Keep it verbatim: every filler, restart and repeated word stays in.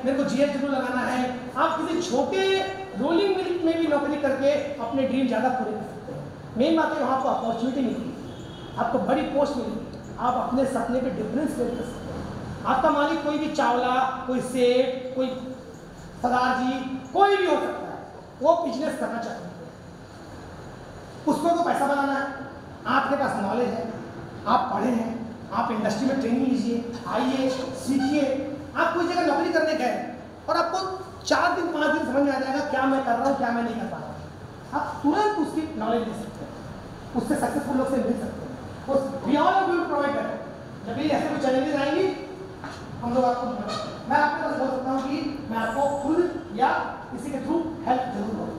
मेरे को जीएस जरूर लगाना है। आप किसी छोटे रोलिंग मिल में भी नौकरी करके अपने ड्रीम ज़्यादा पूरे कर सकते हैं। मेन बात है वहाँ आपको अपॉर्चुनिटी मिली, आपको बड़ी पोस्ट मिली, आप अपने सपने पे डिफरेंस क्रिएट कर सकते हैं। आपका मालिक कोई भी चावला, कोई सेठ, कोई सरदार जी, कोई भी हो सकता है, वो बिजनेस करना चाहते हैं, उसको तो पैसा बनाना है। आपके पास नॉलेज है, आप पढ़े हैं, आप इंडस्ट्री में ट्रेनिंग लीजिए, आइए सीखिए। आप कोई जगह नौकरी करने गए और आपको चार दिन पाँच दिन समझ में आ जाएगा क्या मैं कर रहा हूँ, क्या मैं नहीं कर पा रहा हूँ। आप तुरंत उसकी नॉलेज ले सकते हैं, उससे सक्सेसफुल लोग से मिल सकते हैं, उस वी ऑल विल प्रोवाइड करें। जब भी ऐसे कुछ चैलेंजेस आएंगी हम लोग आपको, मैं आपके पास बोल सकता हूँ कि मैं आपको खुद या किसी के थ्रू हेल्प जरूर